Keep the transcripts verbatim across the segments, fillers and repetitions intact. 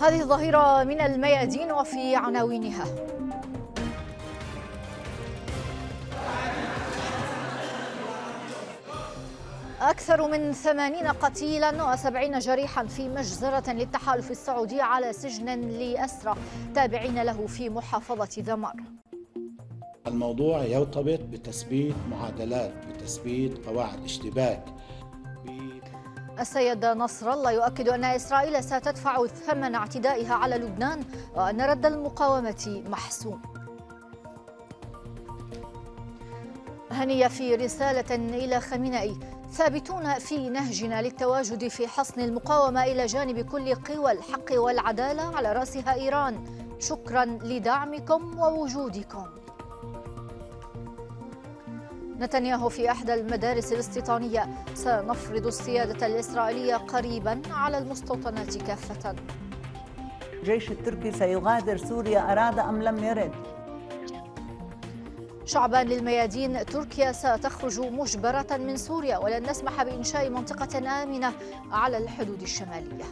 هذه الظهيرة من الميادين وفي عناوينها: أكثر من ثمانين قتيلا وسبعين جريحا في مجزرة للتحالف السعودي على سجن لأسرى تابعين له في محافظة ذمار. الموضوع يرتبط بتثبيت معادلات، بتثبيت قواعد اشتباك. السيد نصر الله يؤكد أن إسرائيل ستدفع ثمن اعتدائها على لبنان وأن رد المقاومة محسوم. هنية في رسالة إلى خامنئي: ثابتون في نهجنا للتواجد في حصن المقاومة إلى جانب كل قوى الحق والعدالة على رأسها إيران. شكرا لدعمكم ووجودكم. نتنياهو في إحدى المدارس الاستيطانية: سنفرض السيادة الإسرائيلية قريبا على المستوطنات كافة. الجيش التركي سيغادر سوريا أراد أم لم يرد. شعبان للميادين: تركيا ستخرج مجبرة من سوريا ولن نسمح بإنشاء منطقة آمنة على الحدود الشمالية.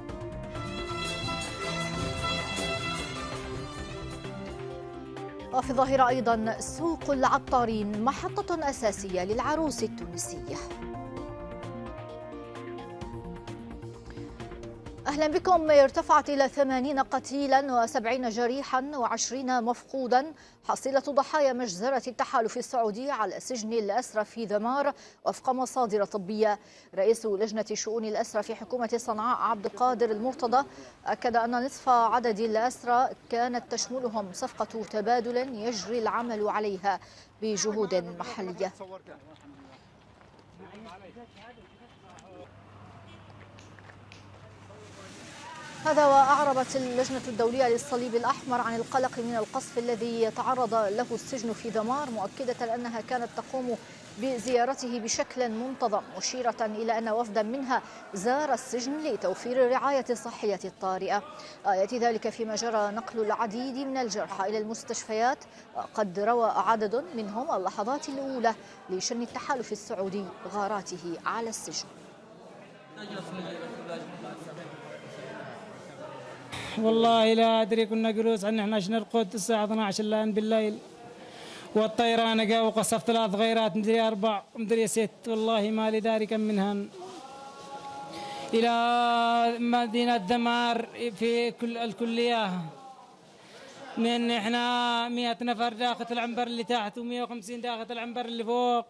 وفي الظاهرة أيضا: سوق العطارين محطة أساسية للعروس التونسية. أهلا بكم. ارتفعت إلى ثمانين قتيلا وسبعين جريحا وعشرين مفقودا حصيلة ضحايا مجزرة التحالف السعودي على سجن الأسرى في ذمار وفق مصادر طبية. رئيس لجنة شؤون الأسرى في حكومة صنعاء عبد القادر المرتضى أكد أن نصف عدد الأسرى كانت تشملهم صفقة تبادل يجري العمل عليها بجهود محلية. هذا وأعربت اللجنة الدولية للصليب الأحمر عن القلق من القصف الذي تعرض له السجن في ذمار، مؤكدة أنها كانت تقوم بزيارته بشكل منتظم، مشيرة إلى أن وفدا منها زار السجن لتوفير الرعاية الصحية الطارئة. يأتي ذلك فيما جرى نقل العديد من الجرحى إلى المستشفيات، وقد روى عدد منهم اللحظات الأولى لشن التحالف السعودي غاراته على السجن. والله لا أدري، كنا جلوس عن إحنا نرقد الساعة اثني عشر الآن بالليل، والطيران جا وقصف ثلاث غيرات مدري أربع مدري ست، والله ما لي داري كم منهن، إلى مدينة ذمار في كل الكلية. من إحنا مئة نفر داخل العنبر اللي تحت ومئة وخمسين داخل العنبر اللي فوق.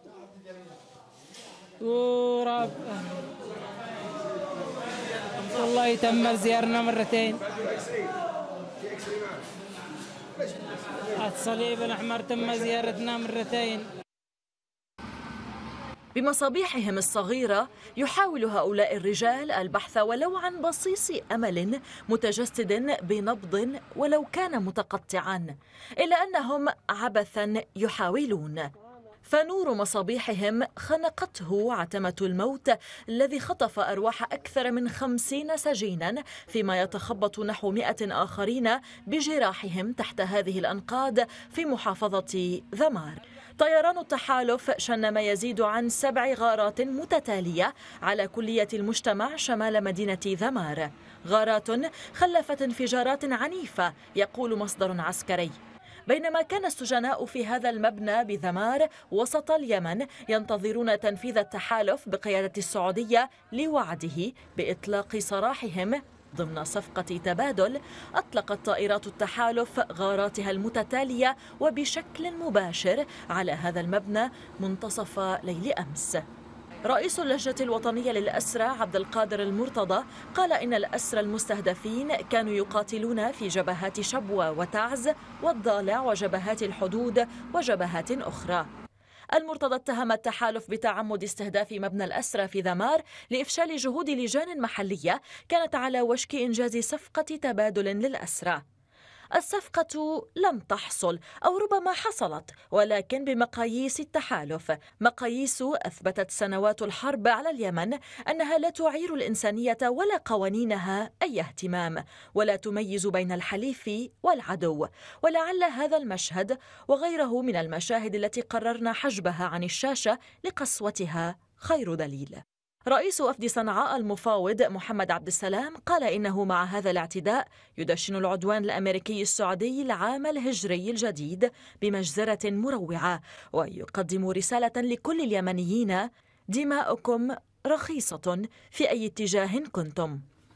ورب والله تم زيارنا مرتين. الصليب الأحمر تم زيارتنا مرتين. بمصابيحهم الصغيرة يحاول هؤلاء الرجال البحث ولو عن بصيص أمل متجسد بنبض ولو كان متقطعا، إلا أنهم عبثا يحاولون. فنور مصابيحهم خنقته عتمة الموت الذي خطف أرواح أكثر من خمسين سجينا، فيما يتخبط نحو مئة آخرين بجراحهم تحت هذه الأنقاض في محافظة ذمار. طيران التحالف شن ما يزيد عن سبع غارات متتالية على كلية المجتمع شمال مدينة ذمار، غارات خلفت انفجارات عنيفة يقول مصدر عسكري. بينما كان السجناء في هذا المبنى بذمار وسط اليمن ينتظرون تنفيذ التحالف بقيادة السعودية لوعده بإطلاق سراحهم ضمن صفقة تبادل، أطلقت طائرات التحالف غاراتها المتتالية وبشكل مباشر على هذا المبنى منتصف ليل أمس. رئيس اللجنة الوطنية للأسرى عبد القادر المرتضى قال إن الأسرى المستهدفين كانوا يقاتلون في جبهات شبوة وتعز والضالع وجبهات الحدود وجبهات أخرى. المرتضى اتهم التحالف بتعمد استهداف مبنى الأسرى في ذمار لإفشال جهود لجان محلية كانت على وشك إنجاز صفقة تبادل للأسرى. الصفقة لم تحصل أو ربما حصلت، ولكن بمقاييس التحالف، مقاييس أثبتت سنوات الحرب على اليمن أنها لا تعير الإنسانية ولا قوانينها أي اهتمام، ولا تميز بين الحليف والعدو. ولعل هذا المشهد وغيره من المشاهد التي قررنا حجبها عن الشاشة لقسوتها خير دليل. رئيس وفد صنعاء المفاوض محمد عبد السلام قال إنه مع هذا الاعتداء يدشن العدوان الأمريكي السعودي العام الهجري الجديد بمجزرة مروعة، ويقدم رسالة لكل اليمنيين: دماؤكم رخيصة في أي اتجاه كنتم.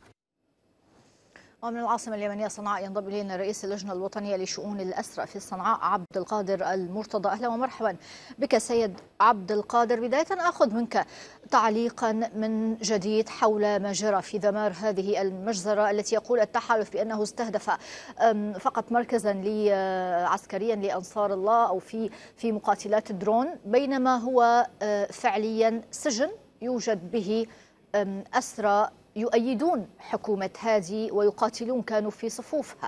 ومن العاصمة اليمنية صنعاء ينضم إلينا رئيس اللجنة الوطنية لشؤون الأسرى في صنعاء عبد القادر المرتضى. أهلا ومرحبا بك سيد عبد القادر. بداية آخذ منك تعليقا من جديد حول ما جرى في ذمار هذه المجزرة التي يقول التحالف بأنه استهدف فقط مركزا عسكريا لأنصار الله أو في في مقاتلات الدرون، بينما هو فعليا سجن يوجد به أسرى يؤيدون حكومة هادي ويقاتلون كانوا في صفوفها.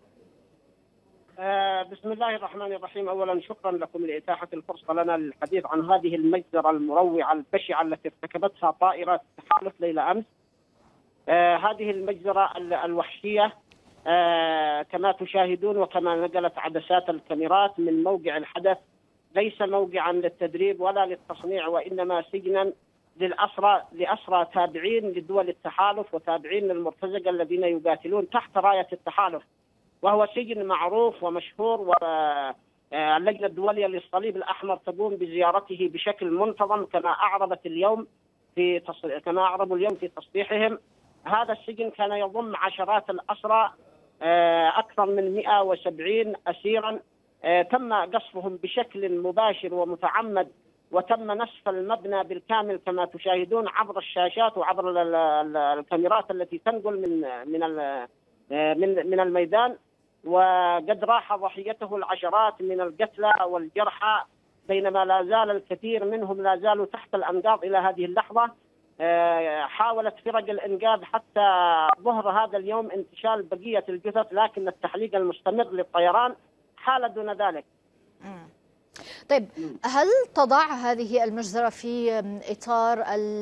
بسم الله الرحمن الرحيم. أولا شكرا لكم لإتاحة الفرصة لنا للحديث عن هذه المجزرة المروعة البشعة التي ارتكبتها طائرة التحالف ليلة أمس. آه هذه المجزرة الوحشية آه كما تشاهدون وكما نقلت عدسات الكاميرات من موقع الحدث ليس موقعا للتدريب ولا للتصنيع، وإنما سجنا للأسرى لأسرى تابعين لدول التحالف وتابعين للمرتزقة الذين يقاتلون تحت راية التحالف، وهو سجن معروف ومشهور، واللجنة الدولية للصليب الأحمر تقوم بزيارته بشكل منتظم كما أعربت اليوم في تص... كما أعربوا اليوم في تصريحهم. هذا السجن كان يضم عشرات الأسرى، أكثر من مئة وسبعين أسيرا تم قصفهم بشكل مباشر ومتعمد، وتم نسف المبنى بالكامل كما تشاهدون عبر الشاشات وعبر الكاميرات التي تنقل من من من من الميدان، وقد راح ضحيته العشرات من القتلى والجرحى، بينما لا زال الكثير منهم لا زالوا تحت الأنقاض إلى هذه اللحظة. حاولت فرق الإنقاذ حتى ظهر هذا اليوم انتشال بقية الجثث، لكن التحليق المستمر للطيران حال دون ذلك. طيب، هل تضع هذه المجزرة في إطار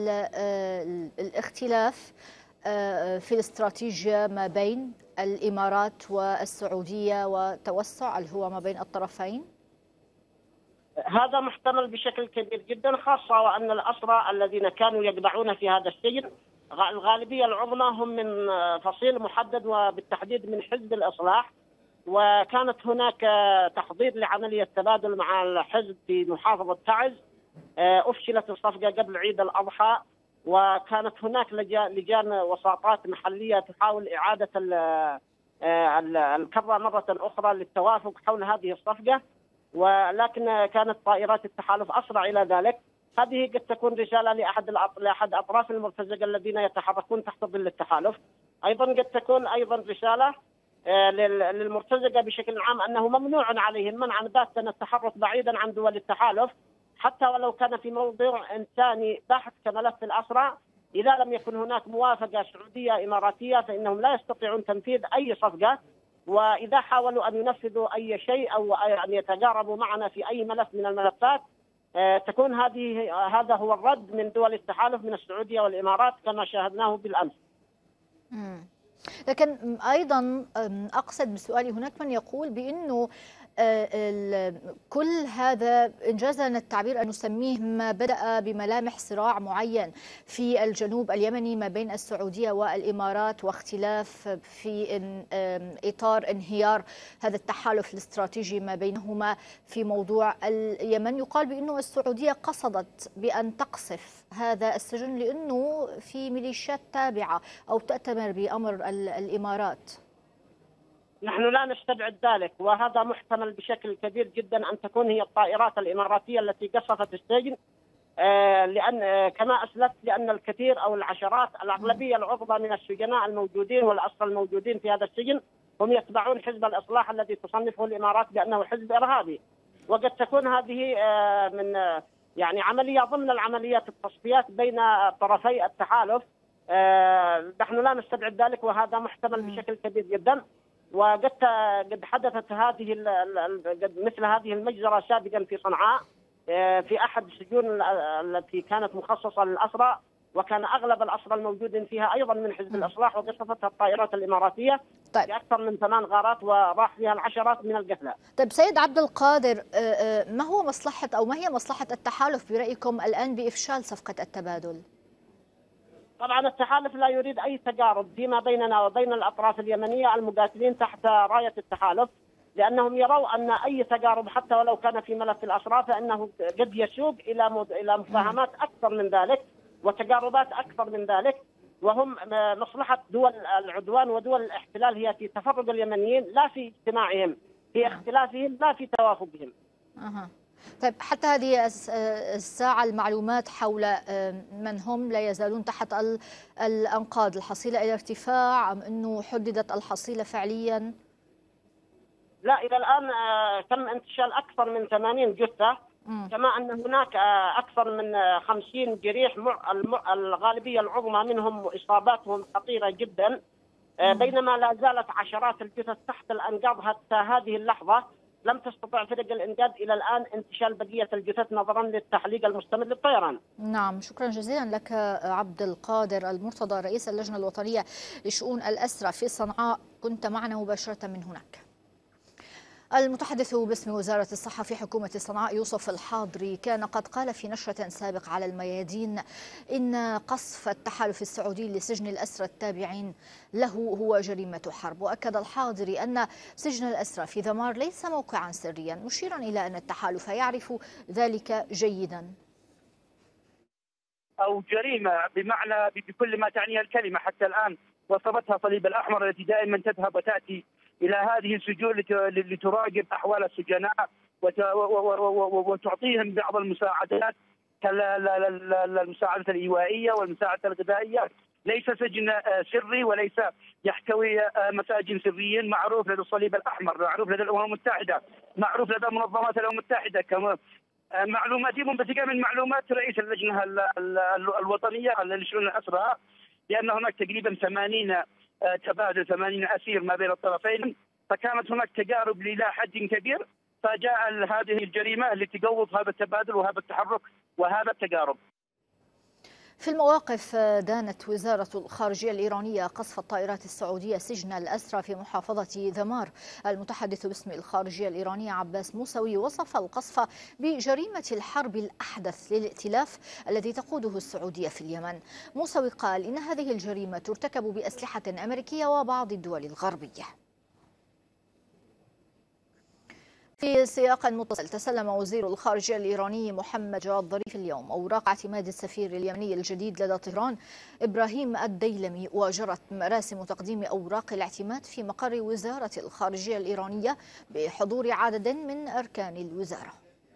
الاختلاف في الاستراتيجية ما بين الإمارات والسعودية وتوسع الهوى ما بين الطرفين؟ هذا محتمل بشكل كبير جدا، خاصة وأن الأسرى الذين كانوا يقبعون في هذا السجن الغالبية العظمى هم من فصيل محدد وبالتحديد من حزب الإصلاح، وكانت هناك تحضير لعملية تبادل مع الحزب في محافظة تعز. أفشلت الصفقة قبل عيد الأضحى، وكانت هناك لجان وساطات محلية تحاول إعادة الكرة مرة أخرى للتوافق حول هذه الصفقة، ولكن كانت طائرات التحالف أسرع إلى ذلك. هذه قد تكون رسالة لأحد لأحد أطراف المرتزقة الذين يتحركون تحت ظل التحالف. أيضا قد تكون أيضا رسالة للمرتزقة بشكل عام أنه ممنوع عليهم منعا باتا التحرك بعيدا عن دول التحالف، حتى ولو كان في موضوع إنساني بحث كملف الأسرى. إذا لم يكن هناك موافقة سعودية إماراتية فإنهم لا يستطيعون تنفيذ أي صفقة، وإذا حاولوا أن ينفذوا أي شيء أو أن يتجاربوا معنا في أي ملف من الملفات تكون هذه هذا هو الرد من دول التحالف من السعودية والإمارات كما شاهدناه بالأمس. مم. لكن أيضا أقصد بسؤالي هناك من يقول بأنه كل هذا إنجاز لنا التعبير أن نسميه ما بدأ بملامح صراع معين في الجنوب اليمني ما بين السعودية والإمارات، واختلاف في إطار انهيار هذا التحالف الاستراتيجي ما بينهما في موضوع اليمن. يقال بأنه السعودية قصدت بأن تقصف هذا السجن لأنه في ميليشيات تابعة أو تأتمر بأمر الإمارات. نحن لا نستبعد ذلك، وهذا محتمل بشكل كبير جدا أن تكون هي الطائرات الإماراتية التي قصفت السجن، لأن كما أسلفت لأن الكثير أو العشرات الأغلبية العظمى من السجناء الموجودين والأسرى الموجودين في هذا السجن هم يتبعون حزب الإصلاح الذي تصنفه الإمارات بأنه حزب إرهابي، وقد تكون هذه من يعني عملية ضمن العمليات التصفيات بين طرفي التحالف. نحن لا نستبعد ذلك، وهذا محتمل بشكل كبير جدا. وقد قد حدثت هذه مثل هذه المجزرة سابقا في صنعاء في أحد السجون التي كانت مخصصة للأسرى، وكان أغلب الأسرى الموجودين فيها أيضا من حزب الإصلاح، وقصفتها الطائرات الإماراتية طيب. في أكثر من ثمان غارات وراح فيها العشرات من القتلى. طيب سيد عبد القادر، ما هو مصلحة أو ما هي مصلحة التحالف برأيكم الآن بإفشال صفقة التبادل؟ طبعا التحالف لا يريد أي تجارب فيما بيننا وبين الأطراف اليمنية المقاتلين تحت راية التحالف، لأنهم يروا أن أي تجارب حتى ولو كان في ملف الأسرى فإنه قد يسوق إلى إلى مفاهمات أكثر من ذلك وتجاربات أكثر من ذلك، وهم مصلحة دول العدوان ودول الاحتلال هي في تفرق اليمنيين لا في اجتماعهم، في اختلافهم لا في توافقهم. أه. طيب حتى هذه الساعة المعلومات حول من هم لا يزالون تحت الأنقاض، الحصيلة إلى ارتفاع أم أنه حددت الحصيلة فعليا؟ لا، إلى الآن تم انتشال أكثر من ثمانين جثة، كما أن هناك أكثر من خمسين جريح، الغالبية العظمى منهم إصاباتهم خطيرة جدا، بينما لا زالت عشرات الجثث تحت الأنقاض حتى هذه اللحظة. لم تستطع فرق الإنقاذ إلى الآن انتشال بقية الجثث نظرا للتحليق المستمر للطيران. نعم، شكرا جزيلا لك عبد القادر المرتضى رئيس اللجنة الوطنية لشؤون الأسرى في صنعاء، كنت معنا مباشرة من هناك. المتحدث باسم وزارة الصحة في حكومة صنعاء يوسف الحاضري كان قد قال في نشرة سابقة على الميادين إن قصف التحالف السعودي لسجن الأسرى التابعين له هو جريمة حرب. وأكد الحاضري أن سجن الأسرى في ذمار ليس موقعا سريا، مشيرا إلى أن التحالف يعرف ذلك جيدا. أو جريمة بمعنى بكل ما تعنيها الكلمة حتى الآن وصفتها صليب الأحمر التي دائما تذهب وتأتي إلى هذه السجون لتراقب أحوال السجناء وتعطيهم بعض المساعدات كالمساعدة الإيوائية والمساعدة الغذائية. ليس سجن سري وليس يحتوي مساجين سريين، معروف لدى الصليب الأحمر، معروف لدى الأمم المتحدة، معروف لدى منظمات الأمم المتحدة. كما معلوماتي منبثقة من معلومات رئيس اللجنة الوطنية لشؤون الأسرى لأن هناك تقريبا ثمانين تبادل ثمانين أسير ما بين الطرفين، فكانت هناك تجارب إلى حد كبير، فجاء هذه الجريمة التي تجوز هذا التبادل وهذا التحرك وهذا التجارب. في المواقف دانت وزارة الخارجية الإيرانية قصف الطائرات السعودية سجن الأسرى في محافظة ذمار. المتحدث باسم الخارجية الإيرانية عباس موسوي وصف القصف بجريمة الحرب الأحدث للائتلاف الذي تقوده السعودية في اليمن. موسوي قال إن هذه الجريمة ترتكب بأسلحة أمريكية وبعض الدول الغربية. في سياق متصل، تسلم وزير الخارجية الإيراني محمد جواد ظريف اليوم أوراق اعتماد السفير اليمني الجديد لدى طهران إبراهيم الديلمي، وجرت مراسم تقديم أوراق الاعتماد في مقر وزارة الخارجية الإيرانية بحضور عدد من أركان الوزارة.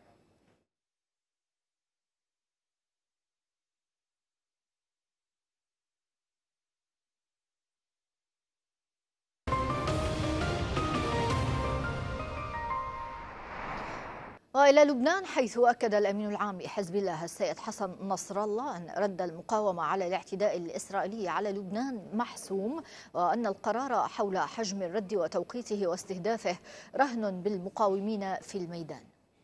وإلى لبنان، حيث أكد الأمين العام لحزب الله السيد حسن نصر الله أن رد المقاومة على الاعتداء الإسرائيلي على لبنان محسوم، وأن القرار حول حجم الرد وتوقيته واستهدافه رهن بالمقاومين في الميدان.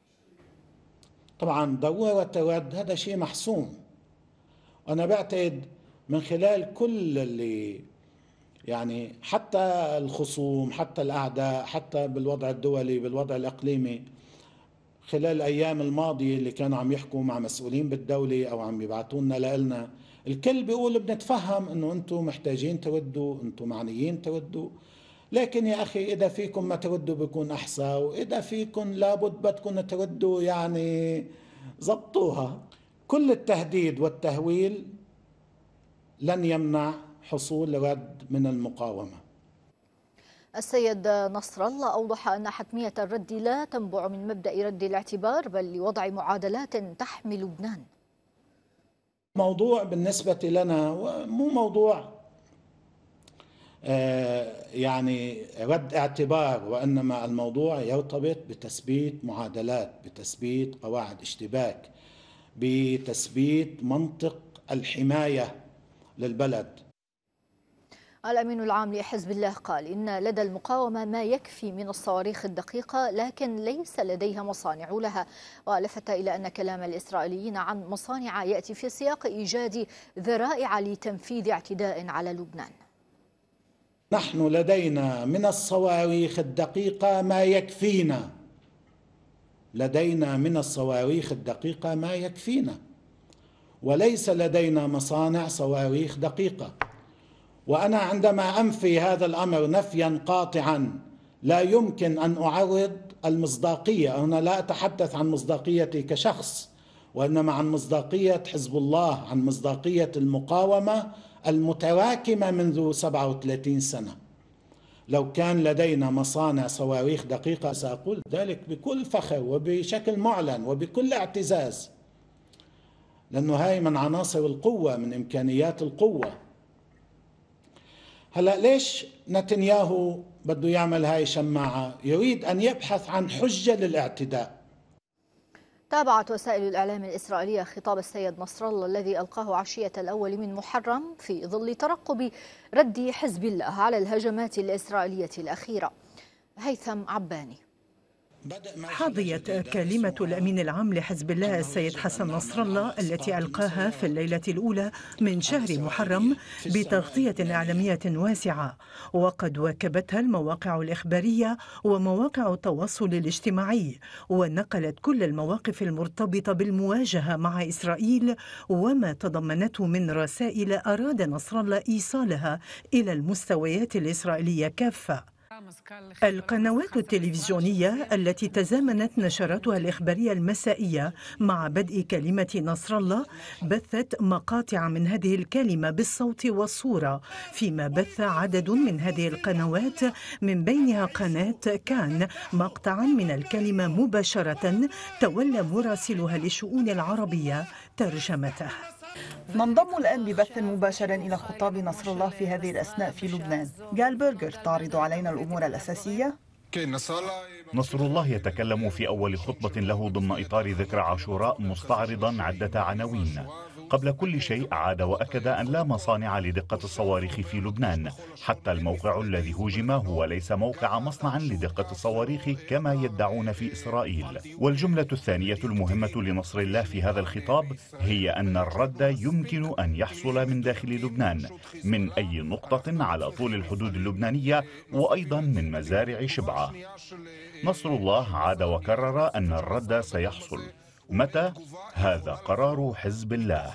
طبعا ضرورة الرد هذا شيء محسوم، وأنا بعتقد من خلال كل اللي يعني حتى الخصوم حتى الأعداء حتى بالوضع الدولي بالوضع الإقليمي خلال الأيام الماضية اللي كانوا عم يحكوا مع مسؤولين بالدولة أو عم يبعتونا لنا، الكل بيقول بنتفهم أنه أنتم محتاجين تردوا، أنتم معنيين تردوا، لكن يا أخي إذا فيكم ما تردوا بيكون أحسن، وإذا فيكم لابد بدكم تردوا يعني زبطوها. كل التهديد والتهويل لن يمنع حصول رد من المقاومة. السيد نصر الله أوضح أن حتمية الرد لا تنبع من مبدأ رد الاعتبار، بل لوضع معادلات تحمي لبنان. موضوع بالنسبة لنا مو موضوع يعني رد اعتبار، وإنما الموضوع يرتبط بتثبيت معادلات، بتثبيت قواعد اشتباك، بتثبيت منطق الحماية للبلد. الأمين العام لحزب الله قال إن لدى المقاومة ما يكفي من الصواريخ الدقيقة، لكن ليس لديها مصانع لها، ولفت إلى أن كلام الإسرائيليين عن مصانع يأتي في سياق إيجاد ذرائع لتنفيذ اعتداء على لبنان. نحن لدينا من الصواريخ الدقيقة ما يكفينا، لدينا من الصواريخ الدقيقة ما يكفينا، وليس لدينا مصانع صواريخ دقيقة. وأنا عندما أنفي هذا الأمر نفيا قاطعا لا يمكن أن أعرض المصداقية. أنا لا أتحدث عن مصداقيتي كشخص، وإنما عن مصداقية حزب الله، عن مصداقية المقاومة المتراكمة منذ سبعة وثلاثين سنة. لو كان لدينا مصانع صواريخ دقيقة سأقول ذلك بكل فخر وبشكل معلن وبكل اعتزاز، لأنه هاي من عناصر القوة، من إمكانيات القوة. هلأ ليش نتنياهو بده يعمل هاي شماعة؟ يريد أن يبحث عن حجة للاعتداء. تابعت وسائل الإعلام الإسرائيلية خطاب السيد نصر الله الذي ألقاه عشية الأول من محرم في ظل ترقب رد حزب الله على الهجمات الإسرائيلية الأخيرة. هيثم عباني. حظيت كلمة الأمين العام لحزب الله السيد حسن نصر الله التي ألقاها في الليلة الأولى من شهر محرم بتغطية إعلامية واسعة، وقد واكبتها المواقع الإخبارية ومواقع التواصل الاجتماعي، ونقلت كل المواقف المرتبطة بالمواجهة مع إسرائيل وما تضمنته من رسائل أراد نصر الله إيصالها إلى المستويات الإسرائيلية كافة. القنوات التلفزيونية التي تزامنت نشراتها الإخبارية المسائية مع بدء كلمة نصر الله بثت مقاطع من هذه الكلمة بالصوت والصورة، فيما بث عدد من هذه القنوات من بينها قناة كان مقطعا من الكلمة مباشرة تولى مراسلها للشؤون العربية ترجمته. ننضم الآن ببث مباشر إلى خطاب نصر الله في هذه الأثناء في لبنان. جال برجر تعرض علينا الأمور الأساسية. نصر الله يتكلم في أول خطبة له ضمن إطار ذكرى عاشوراء مستعرضا عدة عناوين. قبل كل شيء عاد وأكد أن لا مصانع لدقة الصواريخ في لبنان، حتى الموقع الذي هوجم هو ليس موقع مصنع لدقة الصواريخ كما يدعون في إسرائيل. والجملة الثانية المهمة لنصر الله في هذا الخطاب هي أن الرد يمكن أن يحصل من داخل لبنان من أي نقطة على طول الحدود اللبنانية وأيضا من مزارع شبعة. نصر الله عاد وكرر أن الرد سيحصل. متى؟ هذا قرار حزب الله.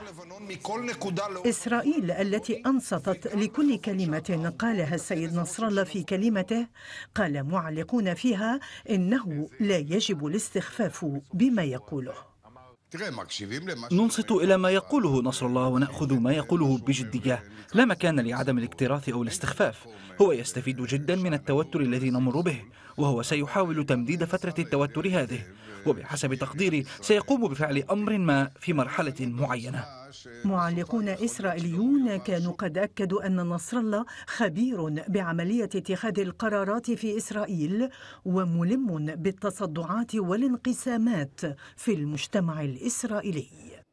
إسرائيل التي أنصتت لكل كلمة قالها السيد نصر الله في كلمته، قال معلقون فيها إنه لا يجب الاستخفاف بما يقوله. ننصت إلى ما يقوله نصر الله ونأخذ ما يقوله بجدية، لا مكان لعدم الاكتراث أو الاستخفاف. هو يستفيد جدا من التوتر الذي نمر به، وهو سيحاول تمديد فترة التوتر هذه، وبحسب تقديري سيقوم بفعل أمر ما في مرحلة معينة. معلقون إسرائيليون كانوا قد أكدوا أن نصر الله خبير بعملية اتخاذ القرارات في إسرائيل وملم بالتصدعات والانقسامات في المجتمع الإسرائيلي.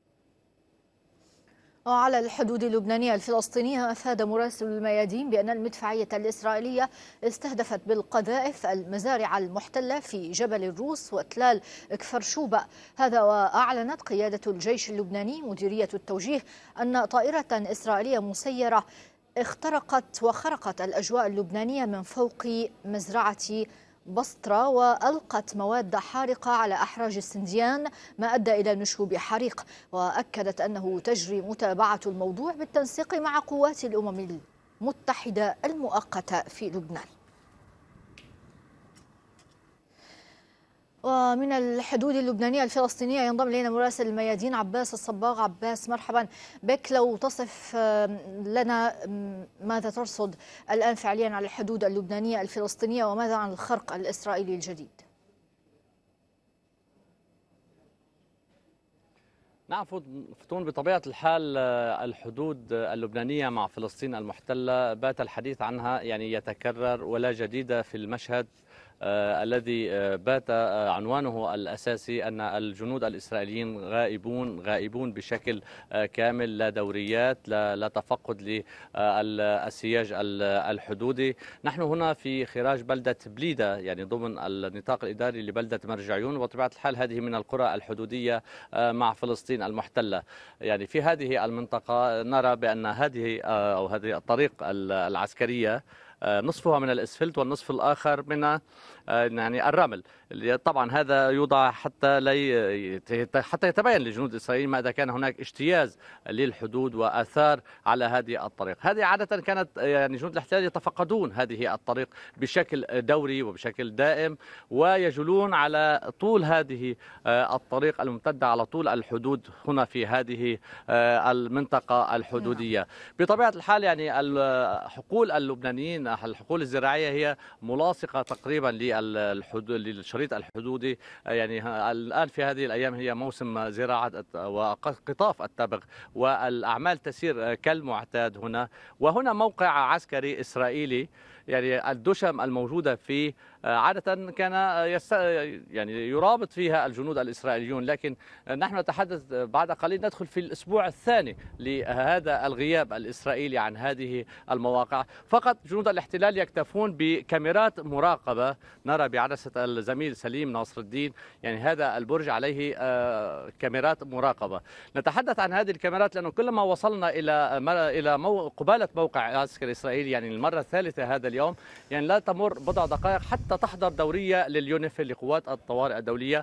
وعلى الحدود اللبنانية الفلسطينية أفاد مراسل الميادين بأن المدفعية الإسرائيلية استهدفت بالقذائف المزارع المحتلة في جبل الروس وتلال كفر شوبة. هذا وأعلنت قيادة الجيش اللبناني مديرية التوجيه أن طائرة إسرائيلية مسيرة اخترقت وخرقت الأجواء اللبنانية من فوق مزرعة بسطرة وألقت مواد حارقة على أحراج السنديان ما أدى إلى نشوب حريق. وأكدت أنه تجري متابعة الموضوع بالتنسيق مع قوات الأمم المتحدة المؤقتة في لبنان. ومن الحدود اللبنانية الفلسطينية ينضم إلينا مراسل الميادين عباس الصباغ. عباس مرحبا بك، لو تصف لنا ماذا ترصد الآن فعليا على الحدود اللبنانية الفلسطينية وماذا عن الخرق الإسرائيلي الجديد؟ نعم فتون، بطبيعة الحال الحدود اللبنانية مع فلسطين المحتلة بات الحديث عنها يعني يتكرر ولا جديد في المشهد آه الذي آه بات آه عنوانه الأساسي أن الجنود الإسرائيليين غائبون غائبون بشكل آه كامل، لا دوريات، لا, لا تفقد للسياج الحدودي. نحن هنا في خراج بلدة بليدة، يعني ضمن النطاق الإداري لبلدة مرجعيون، وبطبيعة الحال هذه من القرى الحدودية آه مع فلسطين المحتلة. يعني في هذه المنطقة نرى بأن هذه آه أو هذه الطريق العسكرية نصفها من الاسفلت والنصف الاخر من يعني الرمل. طبعا هذا يوضع حتى لي حتى يتبين لجنود اسرائيل ما اذا كان هناك اجتياز للحدود واثار على هذه الطريق. هذه عاده كانت يعني جنود الاحتلال يتفقدون هذه الطريق بشكل دوري وبشكل دائم، ويجولون على طول هذه الطريق الممتده على طول الحدود هنا في هذه المنطقه الحدوديه. بطبيعه الحال يعني الحقول اللبنانيين، الحقول الزراعيه هي ملاصقه تقريبا للشريط الحدودي. يعني الان في هذه الايام هي موسم زراعه وقطاف التبغ، والاعمال تسير كالمعتاد هنا. وهنا موقع عسكري اسرائيلي، يعني الدشم الموجودة فيه عادة كان يست... يعني يرابط فيها الجنود الإسرائيليون، لكن نحن نتحدث بعد قليل ندخل في الأسبوع الثاني لهذا الغياب الإسرائيلي عن هذه المواقع. فقط جنود الاحتلال يكتفون بكاميرات مراقبة. نرى بعدسة الزميل سليم ناصر الدين يعني هذا البرج عليه كاميرات مراقبة. نتحدث عن هذه الكاميرات لأنه كلما وصلنا إلى إلى مو... قبالة موقع عسكري إسرائيلي، يعني المرة الثالثة هذا اليوم، يعني لا تمر بضع دقائق حتى تحضر دورية لليونيفيل لقوات الطوارئ الدولية،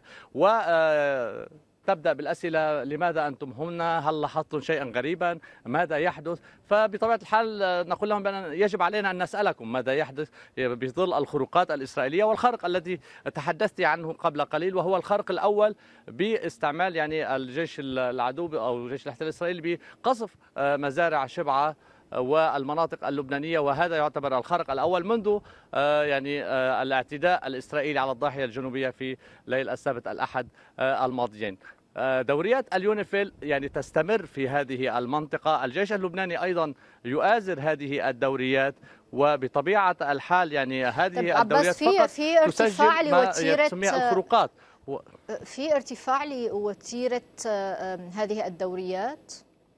وتبدأ بالأسئلة: لماذا أنتم هنا؟ هل لاحظتم شيئا غريبا؟ ماذا يحدث؟ فبطبيعة الحال نقول لهم بأن يجب علينا أن نسألكم ماذا يحدث بظل الخروقات الإسرائيلية والخرق الذي تحدثت عنه قبل قليل، وهو الخرق الأول باستعمال يعني الجيش العدو أو جيش الاحتلال الإسرائيلي بقصف مزارع شبعة والمناطق اللبنانية، وهذا يعتبر الخرق الأول منذ يعني الاعتداء الإسرائيلي على الضاحية الجنوبية في ليل السبت الأحد الماضيين. دوريات اليونيفيل يعني تستمر في هذه المنطقة. الجيش اللبناني أيضا يؤازر هذه الدوريات، وبطبيعة الحال يعني هذه الدوريات في فقط في ارتفاع لوتيرة الخروقات و... في ارتفاع لوتيرة هذه الدوريات،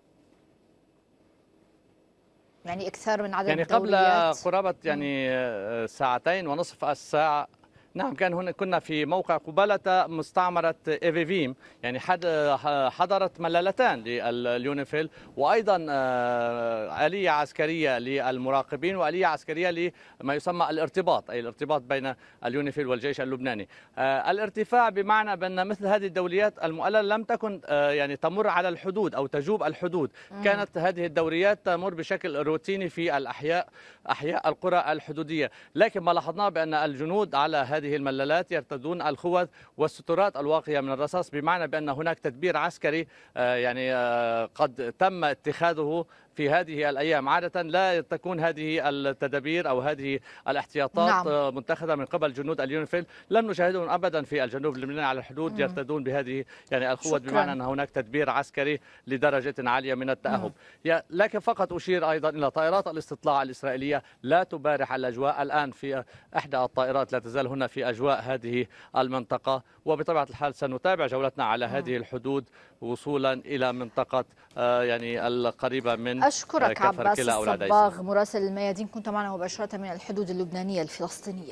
يعني أكثر من عدد يعني الدوريات. قبل قرابة يعني ساعتين ونصف الساعة نعم كان هنا كنا في موقع قبالة مستعمرة إيفيفيم، يعني حضرت ملالتان لليونيفيل، وأيضا آلية عسكرية للمراقبين وآلية عسكرية لما يسمى الارتباط، أي الارتباط بين اليونيفيل والجيش اللبناني. الارتفاع بمعنى بأن مثل هذه الدوريات المؤللة لم تكن يعني تمر على الحدود أو تجوب الحدود، كانت هذه الدوريات تمر بشكل روتيني في الأحياء أحياء القرى الحدودية. لكن ما لاحظناه بأن الجنود على هذه الملالات يرتدون الخوذ والسترات الواقية من الرصاص، بمعنى بأن هناك تدبير عسكري يعني قد تم اتخاذه في هذه الأيام. عادة لا تكون هذه التدابير أو هذه الاحتياطات نعم. متخذة من قبل جنود اليونيفيل. لم نشاهدهم أبدا في الجنوب اللبناني على الحدود مم. يرتدون بهذه يعني الخوذ، بمعنى أن هناك تدبير عسكري لدرجة عالية من التأهب. لكن فقط أشير أيضا إلى طائرات الاستطلاع الإسرائيلية لا تبارح الأجواء. الآن في إحدى الطائرات لا تزال هنا في أجواء هذه المنطقة، وبطبيعة الحال سنتابع جولتنا على هذه الحدود وصولا إلى منطقة يعني القريبة من أشكرك عباس الصباغ مراسل الميادين، كنت معنا مباشرة من الحدود اللبنانية الفلسطينية.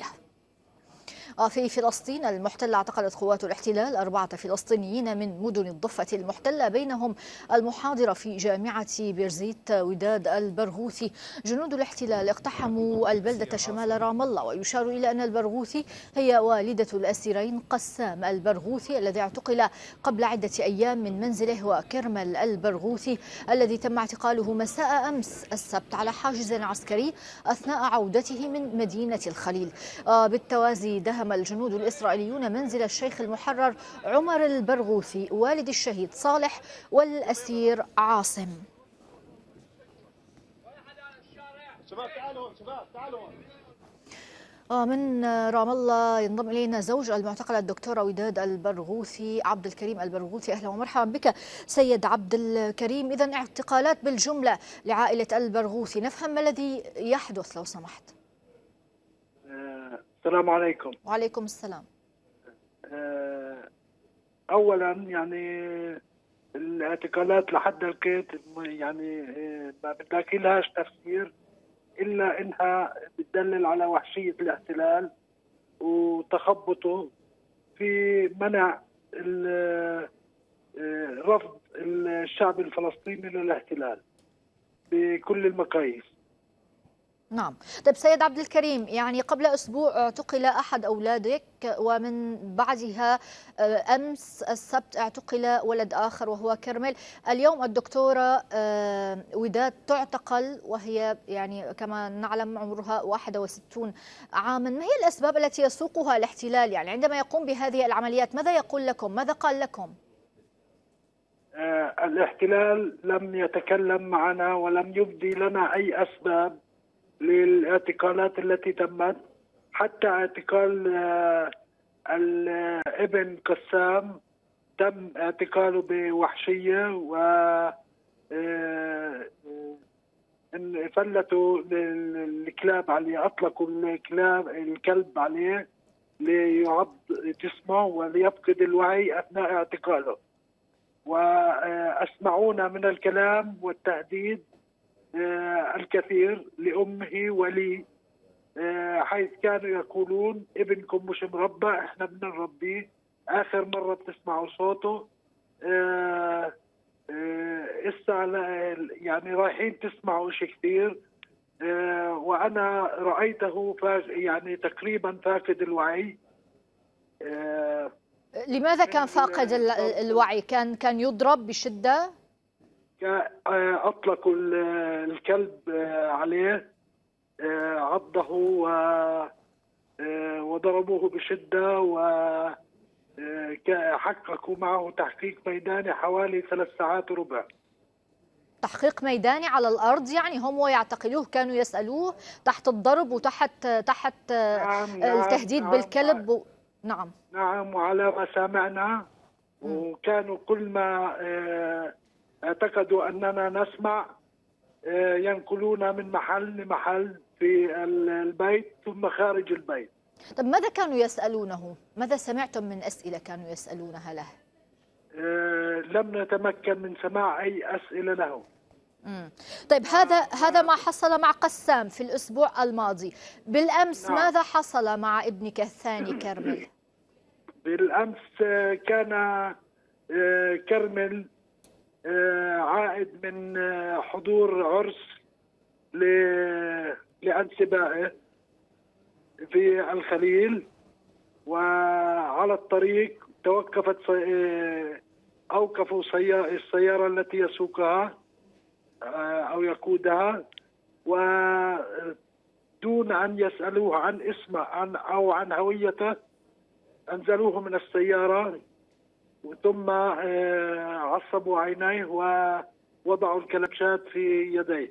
في فلسطين المحتلة اعتقلت قوات الاحتلال أربعة فلسطينيين من مدن الضفة المحتلة، بينهم المحاضرة في جامعة بيرزيت وداد البرغوثي. جنود الاحتلال اقتحموا البلدة شمال رام الله، ويشار إلى أن البرغوثي هي والدة الأسيرين قسام البرغوثي الذي اعتقل قبل عدة أيام من منزله، وكرمل البرغوثي الذي تم اعتقاله مساء أمس السبت على حاجز عسكري أثناء عودته من مدينة الخليل. بالتوازي دهم الجنود الإسرائيليون منزل الشيخ المحرر عمر البرغوثي والد الشهيد صالح والأسير عاصم. من رام الله ينضم إلينا زوج المعتقلة الدكتورة وداد البرغوثي عبد الكريم البرغوثي. أهلا ومرحبا بك سيد عبد الكريم. إذن اعتقالات بالجملة لعائلة البرغوثي، نفهم ما الذي يحدث لو سمحت. السلام عليكم. وعليكم السلام. أولا يعني الاعتقالات لحد الكيت يعني ما بتلاقي لهاش تفسير إلا إنها بتدلل على وحشية الاحتلال وتخبطه في منع رفض الشعب الفلسطيني للاحتلال بكل المقاييس. نعم. طيب سيد عبد الكريم، يعني قبل أسبوع اعتقل أحد أولادك، ومن بعدها أمس السبت اعتقل ولد آخر وهو كرمل. اليوم الدكتورة وداد تعتقل وهي يعني كما نعلم عمرها واحد وستين عاما. ما هي الأسباب التي يسوقها الاحتلال يعني عندما يقوم بهذه العمليات؟ ماذا يقول لكم؟ ماذا قال لكم؟ آه الاحتلال لم يتكلم معنا ولم يبدي لنا أي أسباب للاعتقالات التي تمت. حتى اعتقال آه الابن قسام تم اعتقاله بوحشية، و فلتوا الكلاب عليه، أطلقوا الكلاب الكلب عليه ليعض جسمه وليفقد الوعي أثناء اعتقاله. وأسمعونا من الكلام والتهديد الكثير لأمه ولي، حيث كانوا يقولون ابنكم مش مربى، احنا بنربيه، آخر مرة بتسمعوا صوته، يعني رايحين تسمعوا شيء كثير. وأنا رأيته يعني تقريبا فاقد الوعي. لماذا كان فاقد الوعي؟ كان كان يضرب بشدة؟ أطلقوا الكلب عليه، عضه وضربوه بشدة، وحققوا معه تحقيق ميداني حوالي ثلاث ساعات وربع. تحقيق ميداني على الأرض يعني؟ هم ويعتقلوه كانوا يسألوه تحت الضرب وتحت تحت نعم التهديد نعم بالكلب و... نعم نعم وعلى ما سمعنا. وكانوا كل ما اعتقدوا أننا نسمع ينقلونا من محل لمحل في البيت ثم خارج البيت. طب ماذا كانوا يسألونه؟ ماذا سمعتم من أسئلة كانوا يسألونها له؟ أه لم نتمكن من سماع أي أسئلة له. مم. طيب هذا هذا ما حصل مع قسام في الأسبوع الماضي. بالأمس نعم. ماذا حصل مع ابنك الثاني كرمل؟ بالأمس كان كرمل عائد من حضور عرس لأنسبائه في الخليل، وعلى الطريق توقفت أوقفوا السيارة التي يسوقها أو يقودها، ودون أن يسألوه عن اسمه عن أو عن هويته أنزلوه من السيارة، ثم عصبوا عينيه ووضعوا الكلبشات في يديه،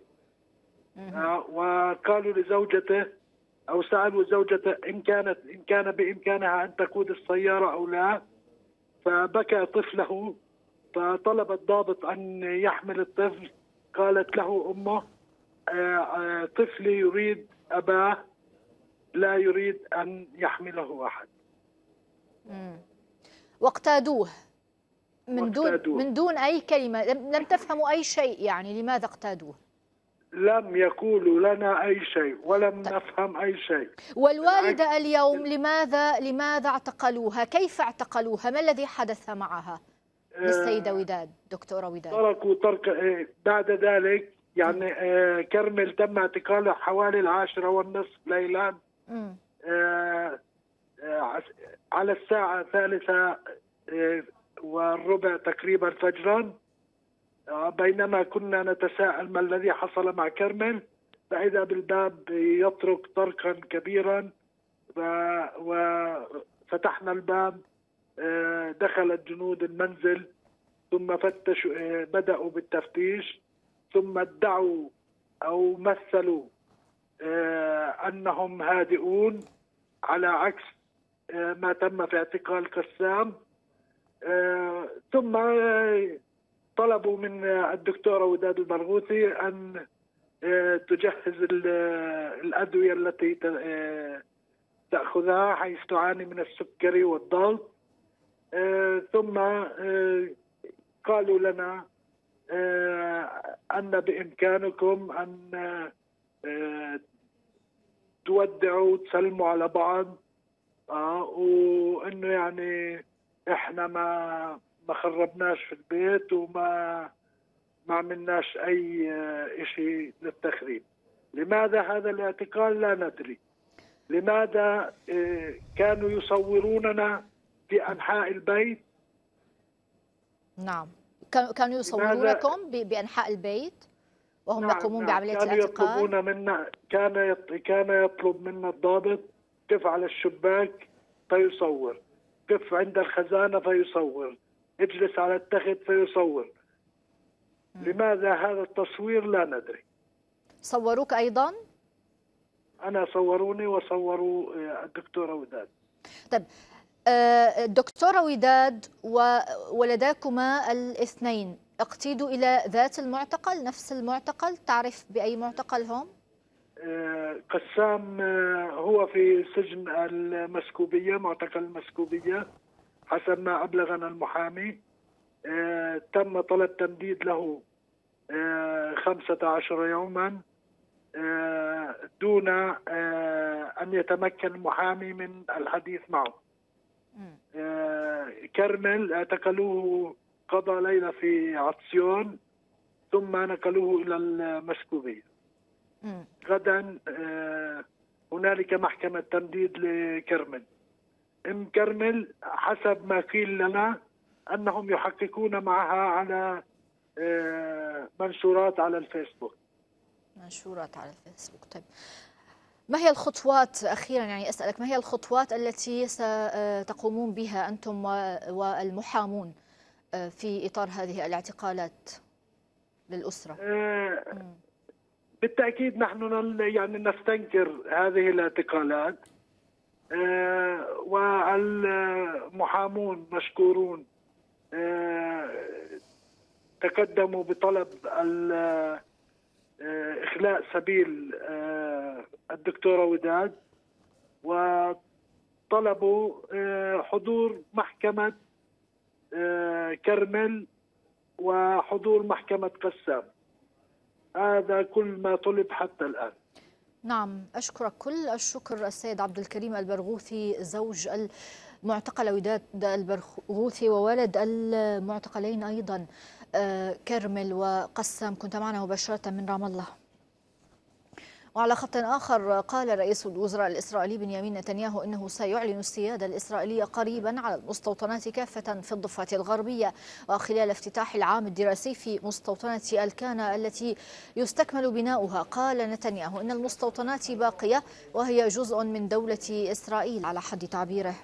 وقالوا لزوجته أو سألوا زوجته إن كانت إن كان بإمكانها أن تقود السيارة أو لا، فبكى طفله، فطلب الضابط أن يحمل الطفل. قالت له أمه طفلي يريد أباه، لا يريد أن يحمله أحد. واقتادوه من دون من دون أي كلمة، لم تفهموا أي شيء يعني؟ لماذا اقتادوه؟ لم يقولوا لنا أي شيء ولم طيب. نفهم أي شيء. والوالدة اليوم لماذا لماذا اعتقلوها؟ كيف اعتقلوها؟ ما الذي حدث معها للسيدة وداد دكتورة وداد؟ تركوا ترك بعد ذلك يعني كرمل تم اعتقاله حوالي العاشرة والنصف ليلا على الساعة الثالثة والربع تقريبا فجرا، بينما كنا نتساءل ما الذي حصل مع كرمل، فإذا بالباب يطرق طرقا كبيرا، وفتحنا الباب، دخلت جنود المنزل، ثم فتشوا بدأوا بالتفتيش، ثم ادعوا أو مثلوا أنهم هادئون على عكس ما تم في اعتقال قسام. ثم طلبوا من الدكتورة وداد البرغوثي أن تجهز الأدوية التي تأخذها حيث تعاني من السكري والضغط. ثم قالوا لنا أن بإمكانكم أن تودعوا وتسلموا على بعض، وإنه يعني إحنا ما ما خربناش في البيت وما ما عملناش أي شيء للتخريب، لماذا هذا الاعتقال؟ لا ندري. لماذا كانوا يصوروننا في أنحاء البيت؟ نعم، كانوا يصورونكم بأنحاء البيت وهم نعم يقومون نعم بعملية كانوا الاعتقال؟ يطلبون منا، كان كان يطلب منا الضابط قف على الشباك فيصور، قف عند الخزانة فيصور، اجلس على التخت فيصور. م. لماذا هذا التصوير؟ لا ندري. صوروك أيضا؟ أنا صوروني وصوروا الدكتورة وداد. طيب الدكتورة وداد وولداكما الاثنين اقتيدوا إلى ذات المعتقل، نفس المعتقل؟ تعرف بأي معتقل هم؟ قسام هو في سجن المسكوبية، معتقل المسكوبية حسب ما أبلغنا المحامي. تم طلب تمديد له خمسة عشر يوما دون أن يتمكن المحامي من الحديث معه. كرمل اعتقلوه، قضى ليلة في عطسيون ثم نقلوه إلى المسكوبية. غدا هنالك محكمة تمديد لكرمل. ام كرمل حسب ما قيل لنا أنهم يحققون معها على منشورات على الفيسبوك. منشورات على الفيسبوك. طيب ما هي الخطوات أخيرا، يعني أسألك ما هي الخطوات التي ستقومون بها أنتم والمحامون في إطار هذه الاعتقالات للأسرة؟ آه بالتأكيد نحن يعني نستنكر هذه الاعتقالات، آه والمحامون مشكورون آه تقدموا بطلب إخلاء سبيل الدكتورة وداد، وطلبوا حضور محكمة كرمل وحضور محكمة قسام. هذا كل ما طلب حتى الآن. نعم، أشكرك كل الشكر السيد عبد الكريم البرغوثي، زوج المعتقلة وداد البرغوثي وولد المعتقلين أيضا كرمل وقسام، كنت معنا مباشرة من رام الله. وعلى خط آخر قال رئيس الوزراء الإسرائيلي بنيامين نتنياهو إنه سيعلن السيادة الإسرائيلية قريبا على المستوطنات كافة في الضفة الغربية، وخلال افتتاح العام الدراسي في مستوطنة الكانا التي يستكمل بناؤها. قال نتنياهو إن المستوطنات باقية وهي جزء من دولة إسرائيل على حد تعبيره.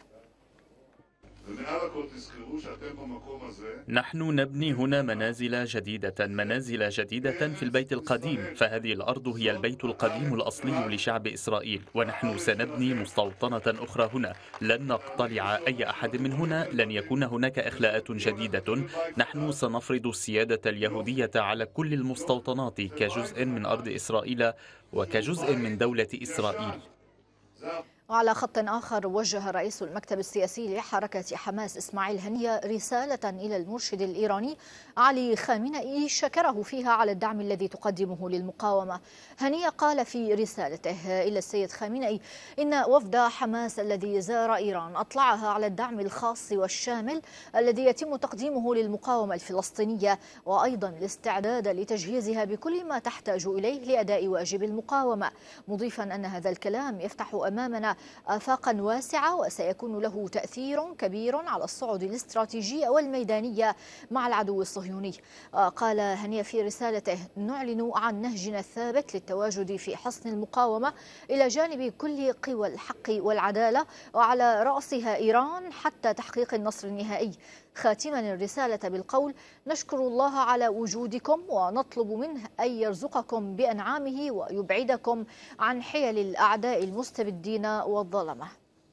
نحن نبني هنا منازل جديدة منازل جديدة في البيت القديم، فهذه الأرض هي البيت القديم الأصلي لشعب إسرائيل، ونحن سنبني مستوطنة أخرى هنا. لن نقتلع أي أحد من هنا، لن يكون هناك إخلاءات جديدة. نحن سنفرض السيادة اليهودية على كل المستوطنات كجزء من أرض إسرائيل وكجزء من دولة إسرائيل. وعلى خط آخر وجه رئيس المكتب السياسي لحركة حماس إسماعيل هنية رسالة إلى المرشد الإيراني علي خامنئي شكره فيها على الدعم الذي تقدمه للمقاومة. هنية قال في رسالته إلى السيد خامنئي إن وفد حماس الذي زار إيران أطلعها على الدعم الخاص والشامل الذي يتم تقديمه للمقاومة الفلسطينية، وأيضا الاستعداد لتجهيزها بكل ما تحتاج إليه لأداء واجب المقاومة، مضيفا أن هذا الكلام يفتح أمامنا آفاقا واسعة وسيكون له تأثير كبير على الصعد الاستراتيجي والميدانية مع العدو الصهيوني. قال هنية في رسالته: نعلن عن نهجنا الثابت للتواجد في حصن المقاومة إلى جانب كل قوى الحق والعدالة وعلى رأسها إيران حتى تحقيق النصر النهائي. خاتما الرسالة بالقول: نشكر الله على وجودكم ونطلب منه أن يرزقكم بأنعامه ويبعدكم عن حيل الأعداء المستبدين والظلمة.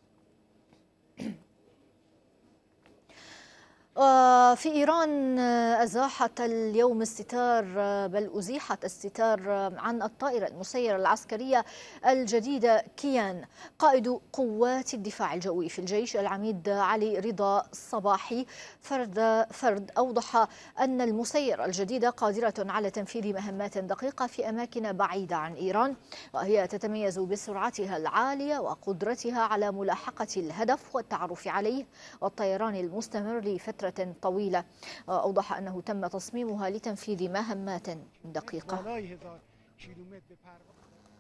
في إيران أزاحت اليوم الستار بل أزيحت الستار عن الطائرة المسيرة العسكرية الجديدة كيان. قائد قوات الدفاع الجوي في الجيش العميد علي رضا الصباحي فرد فرد أوضح أن المسيرة الجديدة قادرة على تنفيذ مهمات دقيقة في أماكن بعيدة عن إيران، وهي تتميز بسرعتها العالية وقدرتها على ملاحقة الهدف والتعرف عليه والطيران المستمر لفترة طويلة. أوضح أنه تم تصميمها لتنفيذ مهمات دقيقة.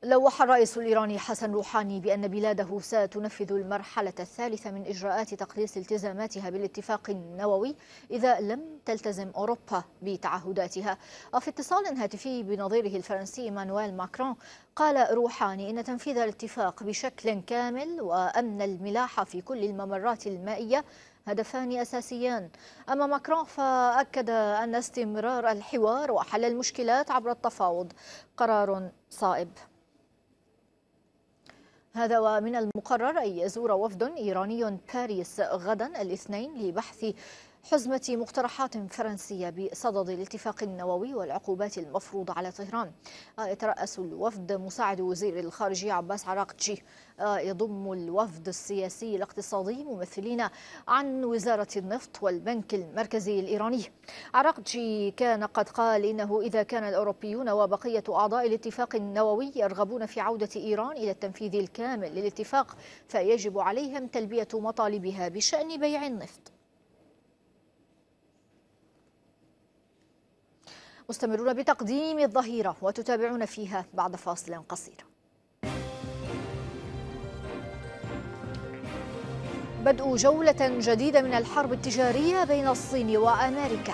لوح الرئيس الإيراني حسن روحاني بأن بلاده ستنفذ المرحلة الثالثة من إجراءات تقليص التزاماتها بالاتفاق النووي إذا لم تلتزم أوروبا بتعهداتها. وفي اتصال هاتفي بنظيره الفرنسي إيمانويل ماكرون، قال روحاني إن تنفيذ الاتفاق بشكل كامل وأمن الملاحة في كل الممرات المائية هدفان أساسيان. أما ماكرون فأكد أن استمرار الحوار وحل المشكلات عبر التفاوض قرار صائب. هذا ومن المقرر أن يزور وفد إيراني باريس غدا الاثنين لبحث حزمة مقترحات فرنسية بصدد الاتفاق النووي والعقوبات المفروضة على طهران. يترأس الوفد مساعد وزير الخارجية عباس عراقجي. يضم الوفد السياسي الاقتصادي ممثلين عن وزارة النفط والبنك المركزي الإيراني. عراقجي كان قد قال إنه إذا كان الأوروبيون وبقية أعضاء الاتفاق النووي يرغبون في عودة إيران إلى التنفيذ الكامل للاتفاق فيجب عليهم تلبية مطالبها بشأن بيع النفط. مستمرون بتقديم الظهيرة وتتابعون فيها بعد فاصل قصير. بدء جولة جديدة من الحرب التجارية بين الصين وأمريكا.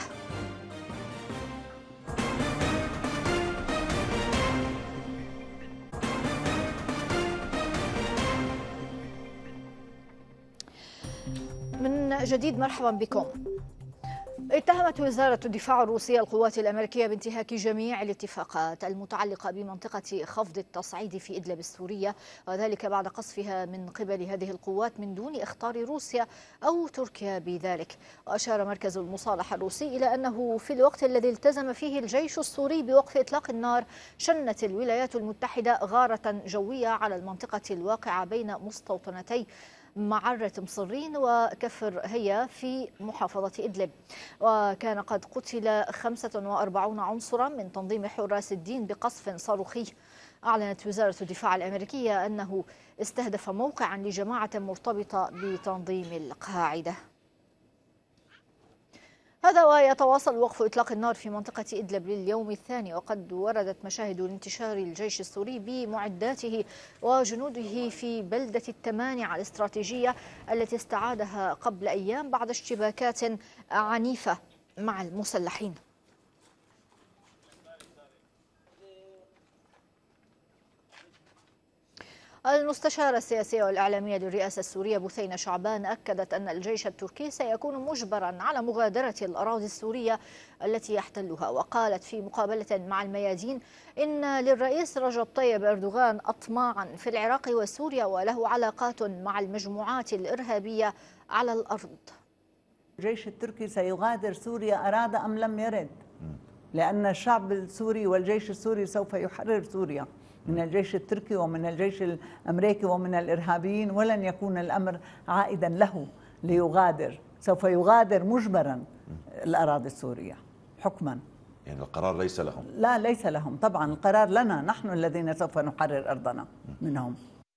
من جديد مرحبا بكم. اتهمت وزارة الدفاع الروسية القوات الأمريكية بانتهاك جميع الاتفاقات المتعلقة بمنطقة خفض التصعيد في إدلب السورية، وذلك بعد قصفها من قبل هذه القوات من دون إخطار روسيا أو تركيا بذلك. وأشار مركز المصالحة الروسي إلى أنه في الوقت الذي التزم فيه الجيش السوري بوقف إطلاق النار، شنت الولايات المتحدة غارة جوية على المنطقة الواقعة بين مستوطنتي معرة مصرين وكفر هي في محافظة إدلب. وكان قد قتل خمسة وأربعين عنصرا من تنظيم حراس الدين بقصف صاروخي. أعلنت وزارة الدفاع الأمريكية أنه استهدف موقعا لجماعة مرتبطة بتنظيم القاعدة. هذا ويتواصل وقف إطلاق النار في منطقة إدلب لليوم الثاني، وقد وردت مشاهد لانتشار الجيش السوري بمعداته وجنوده في بلدة التمانع الاستراتيجية التي استعادها قبل أيام بعد اشتباكات عنيفة مع المسلحين. المستشارة السياسية والإعلامية للرئاسة السورية بثينة شعبان أكدت أن الجيش التركي سيكون مجبرا على مغادرة الأراضي السورية التي يحتلها. وقالت في مقابلة مع الميادين إن للرئيس رجب طيب أردوغان أطماعا في العراق وسوريا وله علاقات مع المجموعات الإرهابية على الأرض. الجيش التركي سيغادر سوريا أراد أم لم يرد، لأن الشعب السوري والجيش السوري سوف يحرر سوريا من الجيش التركي ومن الجيش الأمريكي ومن الإرهابيين، ولن يكون الأمر عائدا له ليغادر. سوف يغادر مجبرا الأراضي السورية حكما. يعني القرار ليس لهم؟ لا، ليس لهم طبعا، القرار لنا نحن الذين سوف نحرر أرضنا منهم.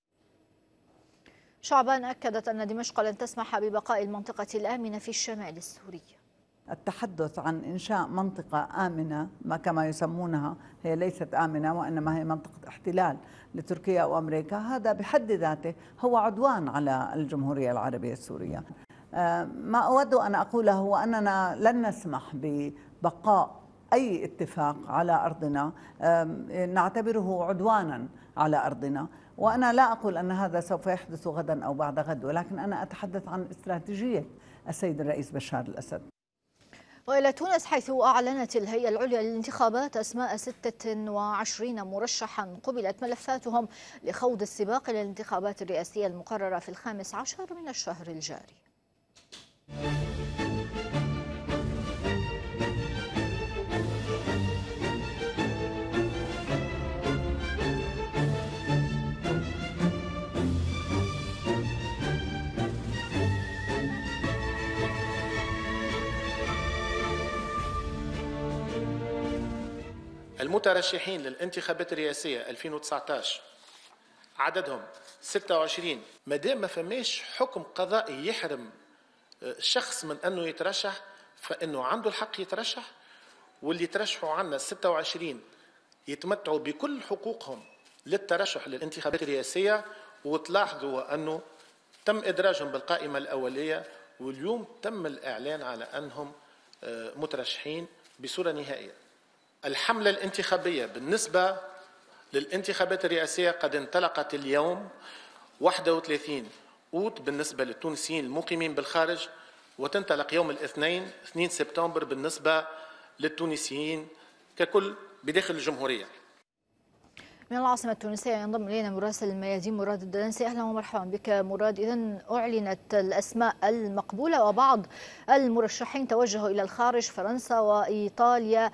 شعبان أكدت أن دمشق لن تسمح ببقاء المنطقة الآمنة في الشمال السوري. التحدث عن إنشاء منطقة آمنة ما كما يسمونها، هي ليست آمنة وإنما هي منطقة احتلال لتركيا وأمريكا، هذا بحد ذاته هو عدوان على الجمهورية العربية السورية. ما أود أن أقوله هو أننا لن نسمح ببقاء أي اتفاق على أرضنا نعتبره عدوانا على أرضنا. وأنا لا أقول أن هذا سوف يحدث غدا أو بعد غد، ولكن أنا أتحدث عن استراتيجية السيد الرئيس بشار الأسد. وإلى تونس، حيث أعلنت الهيئة العليا للانتخابات أسماء ستة وعشرين مرشحا قبلت ملفاتهم لخوض السباق إلى الانتخابات الرئاسية المقررة في الخامس عشر من الشهر الجاري. المترشحين للانتخابات الرئاسية ألفين وتسعة عشر عددهم ستة وعشرين. ما دام ما فماش حكم قضائي يحرم شخص من أنه يترشح، فإنه عنده الحق يترشح، واللي ترشحوا عنا ستة وعشرين يتمتعوا بكل حقوقهم للترشح للانتخابات الرئاسية، وتلاحظوا أنه تم إدراجهم بالقائمة الأولية، واليوم تم الإعلان على أنهم مترشحين بصورة نهائية. الحملة الانتخابية بالنسبة للانتخابات الرئاسية قد انطلقت اليوم واحد وثلاثين أوت بالنسبة للتونسيين المقيمين بالخارج، وتنطلق يوم الاثنين اثنين سبتمبر بالنسبة للتونسيين ككل بداخل الجمهورية. من العاصمة التونسية ينضم إلينا مراسل الميادين مراد الدلنسي. أهلا ومرحبا بك مراد. إذن أعلنت الأسماء المقبولة وبعض المرشحين توجهوا إلى الخارج فرنسا وإيطاليا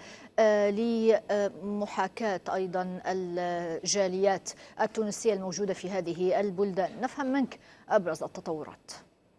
لمحاكاة أيضا الجاليات التونسية الموجودة في هذه البلدان. نفهم منك أبرز التطورات.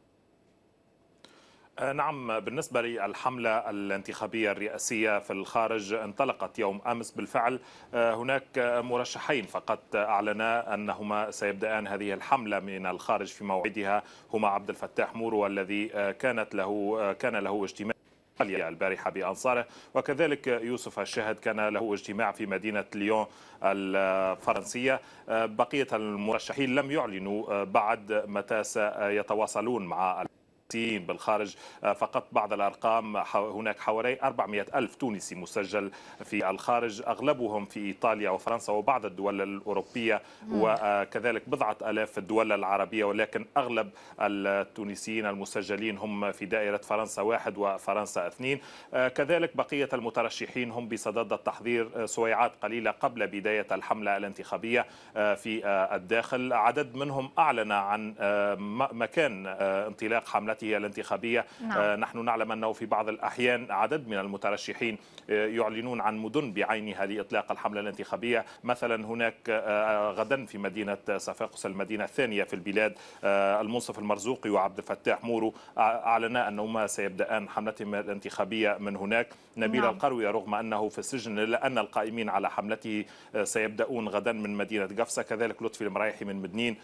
نعم، بالنسبة للحملة الانتخابية الرئاسية في الخارج انطلقت يوم أمس. بالفعل هناك مرشحين فقط أعلنا أنهما سيبدأان هذه الحملة من الخارج في موعدها، هما عبد الفتاح مورو الذي كانت له كان له اجتماع البارحة بأنصاره، وكذلك يوسف الشاهد كان له اجتماع في مدينة ليون الفرنسية. بقية المرشحين لم يعلنوا بعد متى سيتواصلون مع بالخارج، فقط بعض الأرقام. هناك حوالي أربعمئة ألف تونسي مسجل في الخارج، أغلبهم في إيطاليا وفرنسا وبعض الدول الأوروبية، وكذلك بضعة ألاف في الدول العربية، ولكن أغلب التونسيين المسجلين هم في دائرة فرنسا واحد وفرنسا اثنين. كذلك بقية المترشحين هم بصدد التحضير سويعات قليلة قبل بداية الحملة الانتخابية في الداخل. عدد منهم أعلن عن مكان انطلاق حملته الانتخابية. نعم. نحن نعلم أنه في بعض الأحيان عدد من المترشحين يعلنون عن مدن بعينها لإطلاق الحملة الانتخابية. مثلا هناك غدا في مدينة صفاقس المدينة الثانية في البلاد المنصف المرزوقي وعبد الفتاح مورو أعلنا أنهما سيبدأان حملتهم الانتخابية من هناك. نبيل نعم. القروي رغم أنه في السجن إلا أن القائمين على حملته سيبدأون غدا من مدينة قفصة، كذلك لطفي المرايحي من مدنين،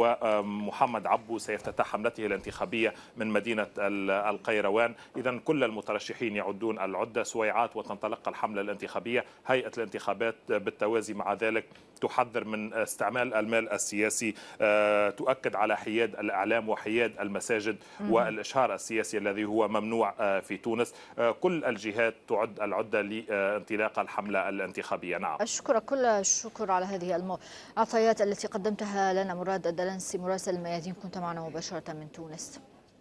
ومحمد عبو سيفتتح حملته الانتخابية من مدينة القيروان. إذن كل المترشحين يعدون العدة سويعات وتنطلق الحملة الانتخابية. هيئة الانتخابات بالتوازي مع ذلك تحذر من استعمال المال السياسي، تؤكد على حياد الإعلام وحياد المساجد والإشهار السياسي الذي هو ممنوع في تونس. كل الجهات تعد العدة لانطلاق الحملة الانتخابية. نعم، أشكرك كل الشكر على هذه المعطيات التي قدمتها لنا مراد الدلنسي مراسل الميادين، كنت معنا مباشرة من تونس.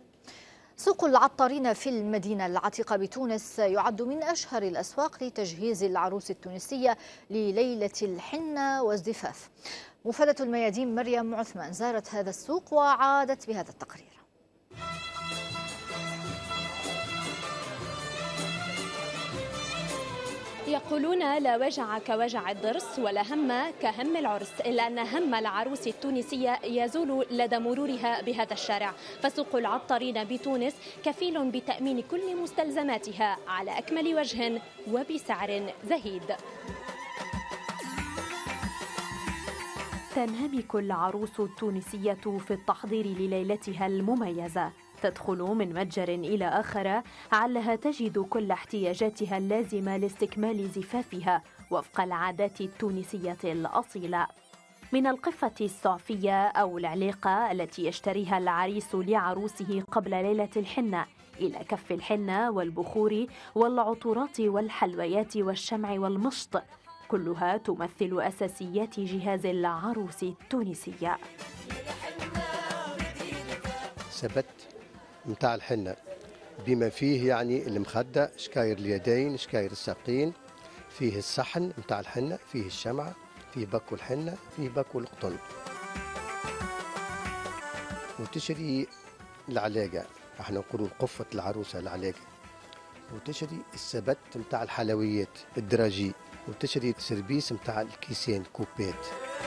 سوق العطارين في المدينة العتيقة بتونس يعد من أشهر الأسواق لتجهيز العروس التونسية لليلة الحنة والزفاف. مفادة الميادين مريم عثمان زارت هذا السوق وعادت بهذا التقرير. يقولون لا وجع كوجع الضرس ولا هم كهم العرس، إلا أن هم العروس التونسية يزول لدى مرورها بهذا الشارع. فسوق العطارين بتونس كفيل بتأمين كل مستلزماتها على أكمل وجه وبسعر زهيد. تنهمك العروس التونسية في التحضير لليلتها المميزة، تدخل من متجر إلى آخر علها تجد كل احتياجاتها اللازمة لاستكمال زفافها وفق العادات التونسية الأصيلة، من القفة الصعفية أو العليقة التي يشتريها العريس لعروسه قبل ليلة الحنة، إلى كف الحنة والبخور والعطورات والحلويات والشمع والمشط، كلها تمثل أساسيات جهاز العروس التونسية. ثبت متاع الحنة بما فيه يعني المخدة، شكاير اليدين، شكاير الساقين، فيه الصحن متاع الحنة، فيه الشمعة، فيه باكو الحنة، فيه باكو القطن. وتشري العلاقة، احنا نقولوا قفة العروسة العلاقة. وتشري السبت متاع الحلويات الدراجي، وتشري السربيس متاع الكيسين كوبات.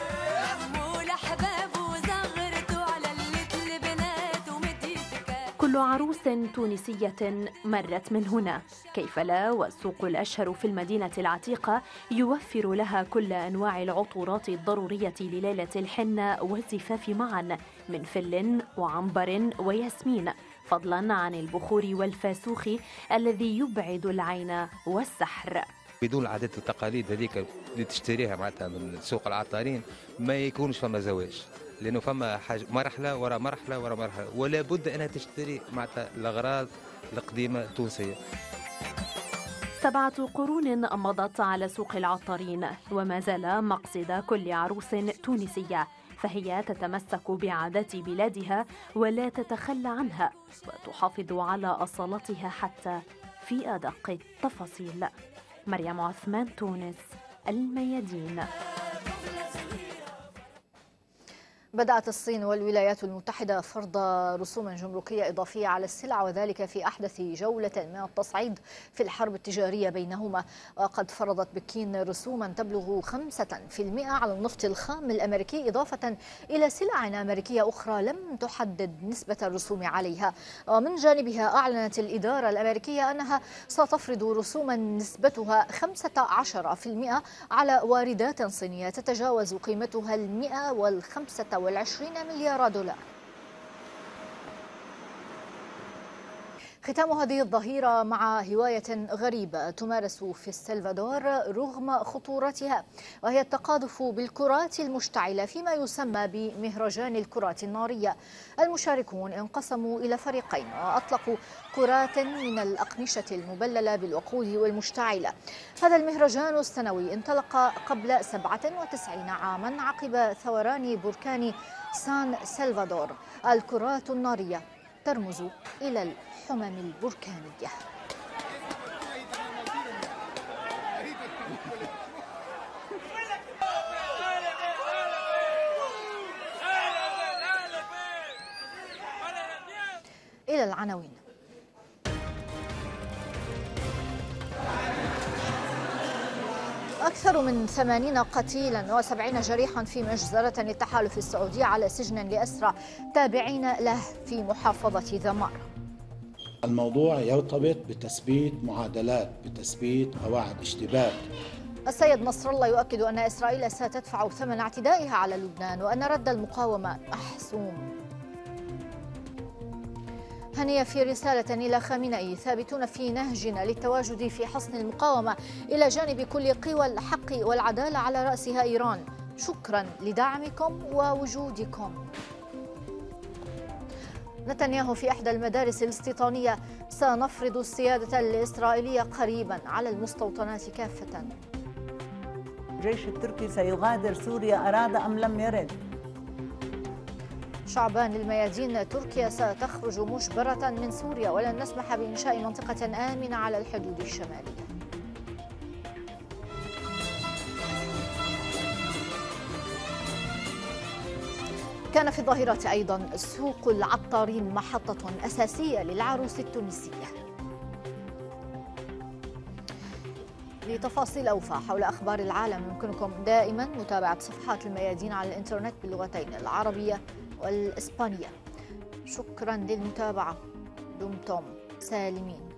كل عروس تونسية مرت من هنا، كيف لا، والسوق الأشهر في المدينة العتيقة يوفر لها كل أنواع العطورات الضرورية لليلة الحنة والزفاف معا، من فل وعنبر وياسمين، فضلا عن البخور والفاسوخ الذي يبعد العين والسحر. بدون العادات والتقاليد هذيك اللي تشتريها معناتها من سوق العطارين ما يكونش فما زواج، لانه فما حاجه مرحله وراء مرحله وراء مرحله، ولا بد انها تشتري معناتها الاغراض القديمه التونسيه. سبعة قرون مضت على سوق العطارين وما زال مقصد كل عروس تونسية، فهي تتمسك بعادات بلادها ولا تتخلى عنها وتحافظ على أصالتها حتى في أدق التفاصيل. مريم عثمان، تونس، الميادين. بدأت الصين والولايات المتحدة فرض رسوما جمركية إضافية على السلع، وذلك في أحدث جولة من التصعيد في الحرب التجارية بينهما. وقد فرضت بكين رسوما تبلغ خمسة بالمئة على النفط الخام الأمريكي، إضافة إلى سلع أمريكية أخرى لم تحدد نسبة الرسوم عليها. ومن جانبها أعلنت الإدارة الأمريكية أنها ستفرض رسوما نسبتها خمسة عشر بالمئة على واردات صينية تتجاوز قيمتها المئة والخمسة والعشرين مليار دولار. ختام هذه الظهيرة مع هواية غريبة تمارس في السلفادور رغم خطورتها، وهي التقاذف بالكرات المشتعلة فيما يسمى بمهرجان الكرات النارية. المشاركون انقسموا إلى فريقين وأطلقوا كرات من الأقمشة المبللة بالوقود والمشتعلة. هذا المهرجان السنوي انطلق قبل سبعة وتسعين عاما عقب ثوران بركان سان سلفادور. الكرات النارية ترمز إلى الحمم البركانية. إلى العناوين. أكثر من ثمانين قتيلا وسبعين جريحا في مجزرة التحالف السعودي على سجن لأسرى تابعين له في محافظة ذمار. الموضوع يرتبط بتثبيت معادلات، بتثبيت قواعد اشتباك. السيد نصر الله يؤكد أن إسرائيل ستدفع ثمن اعتدائها على لبنان وأن رد المقاومة محسوم. هنية في رسالة إلى خامنئي: ثابتون في نهجنا للتواجد في حصن المقاومة إلى جانب كل قوى الحق والعدالة على رأسها إيران. شكرا لدعمكم ووجودكم. نتنياهو في إحدى المدارس الاستيطانية: سنفرض السيادة الإسرائيلية قريبا على المستوطنات كافة. الجيش التركي سيغادر سوريا أراد أم لم يرد. شعبان الميادين: تركيا ستخرج مجبرة من سوريا ولن نسمح بإنشاء منطقة آمنة على الحدود الشمالية. كان في الظاهرة أيضا سوق العطارين محطة أساسية للعروس التونسية. لتفاصيل أوفى حول أخبار العالم يمكنكم دائما متابعة صفحات الميادين على الإنترنت باللغتين العربية والإسبانية. شكرا للمتابعة، دمتم سالمين.